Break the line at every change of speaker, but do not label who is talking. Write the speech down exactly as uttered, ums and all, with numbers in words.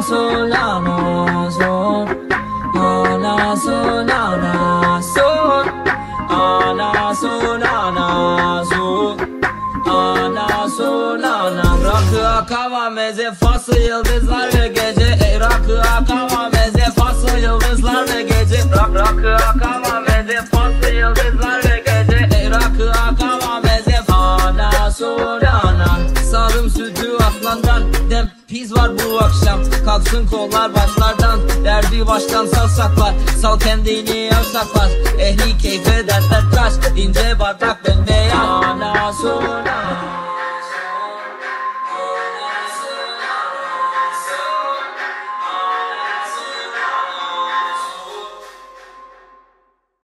sol, ana sol, ana sol, ana sol, ana sol, ana sol, ana sol, ana. Rakı akava meze fası yıldızlar ve gece. Ey rakı akava meze fası yıldızlar ve gece. Rak rakı akava meze fası yıldızlar ve gece. Ey rakı akava meze ana sol, ana. Sarım sütü aslandan, dem piz var bu akşam. Kalksın kollar başlardan, derdi baştan sal saklar. Sal kendini yavşaklar, ehli keyfe dertler tıraş. İnce bardak